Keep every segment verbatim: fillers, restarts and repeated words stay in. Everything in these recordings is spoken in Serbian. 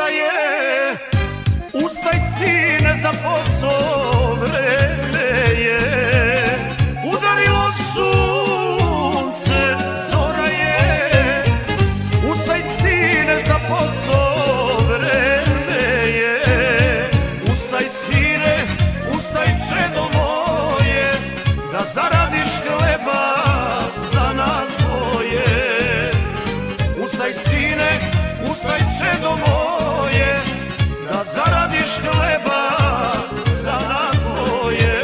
zora je, ustaj sine za posao, vreme je. Udarilo sunce, zora je, ustaj sine za posao, vreme je. Ustaj sine, ustaj čedo moje, da zaradiš hleba za nas dvoje. Ustaj sine, ustaj čedo moje, da zaradiš hleba za nas dvoje.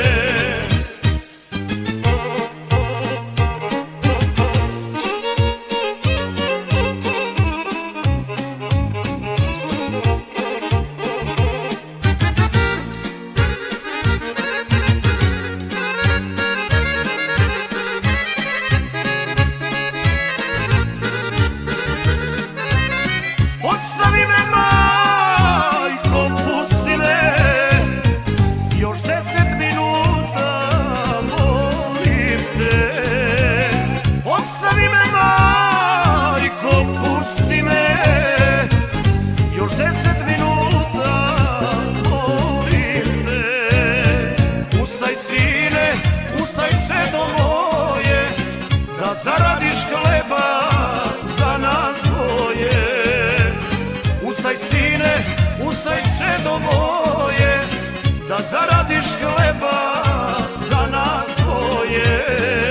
Ostavi me, majko, pusti me, još deset minuta, molim te. Ostavi me, majko, pusti me, još deset minuta, molim te. Ustaj sine, ustaj čedo moje, da zaradiš hleba za nas dvoje. Ustaj sine, ustaj čedo moje, da zaradiš hleba za nas dvoje.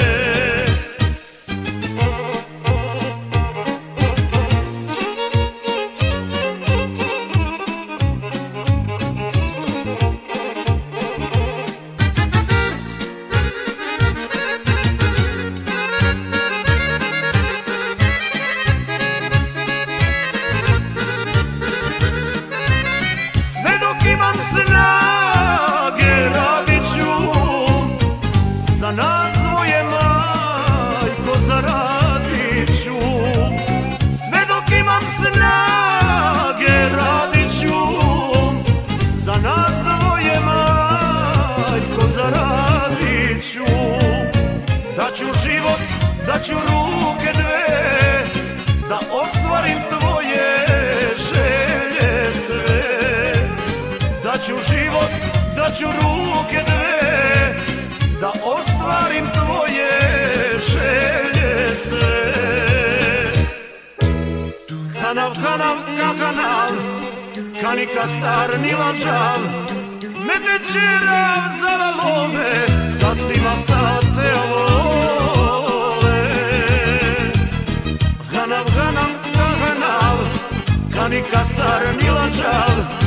Sve dok imam snage radit ću, za nas dvoje, majko, zaradit ću. Sve dok imam snage radit ću, za nas dvoje, majko, zaradit ću. Daću život, daću ruke dve, da ostvarim tvoje želje sve. Daću život, daću ruke dve, da ostvarim tvoje želje sve. Hanav, hanav, ka hanav, kanika star nilanđav, mete čerav za valove, sastima sa te vole. Hanav, hanav, ka hanav, kanika star nilanđav,